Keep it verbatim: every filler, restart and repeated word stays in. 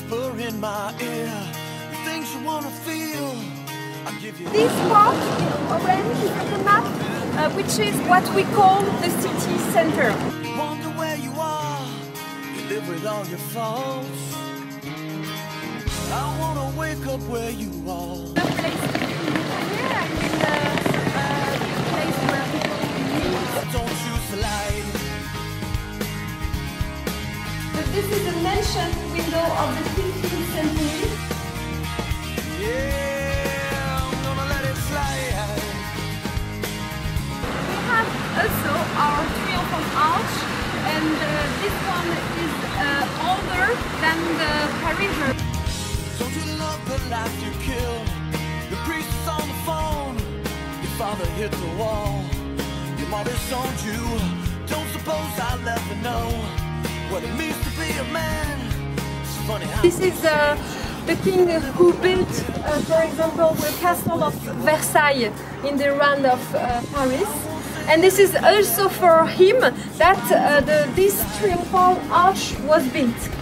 whisper in my ear the things you wanna feel. I'll give you This part in orange is the map, uh, which is what we call the city center. wonder where you are. You live with all your faults. I wanna wake up where you are. The place to be here, I mean, uh, uh, the place where people meet. Don't you slide. But this is an ancient window of the fifteenth century. Yeah, I'm gonna let it slide. We have also our triumphal arch, and uh, this one is uh, older than the Parisian. Don't you love the life you kill? The priest is on the phone. Your father hit the wall. Your mother disowned you. Don't suppose I'll ever know what it means to be a man. It's funny how This is uh, the king who built, uh, for example, the castle of Versailles in the round of uh, Paris. And this is also for him that uh, the, this triumphal arch was built.